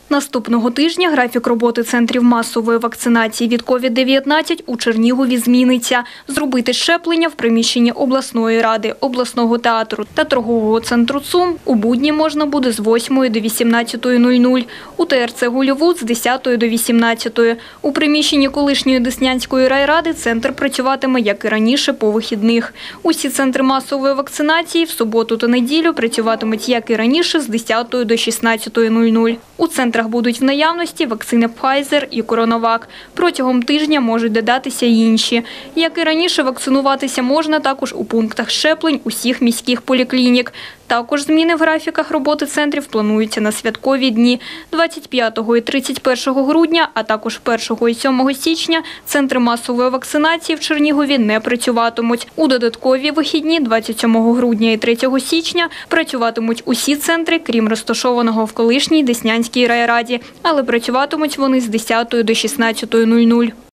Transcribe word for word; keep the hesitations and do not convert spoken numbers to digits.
Наступного тижня графік роботи центрів масової вакцинації від ковід дев'ятнадцять у Чернігові зміниться. Зробити щеплення в приміщенні обласної ради, обласного театру та торгового центру ЦУМ у будні можна буде з восьмої до вісімнадцятої нуль-нуль, у ТРЦ «Голлівуд» з десятої до вісімнадцятої. У приміщенні колишньої Деснянської райради центр працюватиме, як і раніше, по вихідних. Усі центри масової вакцинації в суботу та неділю працюватимуть, як і раніше, з десятої до шістнадцятої нуль-нуль. У центрах будуть в наявності вакцини Pfizer і CoronaVac. Протягом тижня можуть додатися й інші. Як і раніше, вакцинуватися можна також у пунктах щеплень усіх міських поліклінік. Також зміни в графіках роботи центрів плануються на святкові дні. двадцять п'ятого і тридцять першого грудня, а також першого і сьомого січня центри масової вакцинації в Чернігові не працюватимуть. У додаткові вихідні двадцять сьомого грудня і третього січня працюватимуть усі центри, крім розташованого в колишній Деснянській райраді, але працюватимуть вони з десятої до шістнадцятої нуль-нуль.